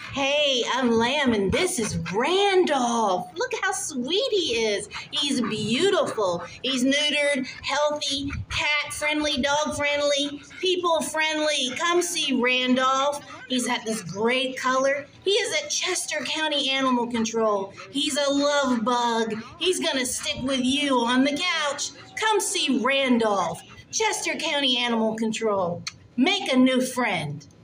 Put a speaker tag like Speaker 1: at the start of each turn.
Speaker 1: Hey, I'm Lamb, and this is Randolph. Look how sweet he is. He's beautiful. He's neutered, healthy, cat-friendly, dog-friendly, people-friendly. Come see Randolph. He's got this great color. He is at Chester County Animal Control. He's a love bug. He's gonna stick with you on the couch. Come see Randolph. Chester County Animal Control. Make a new friend.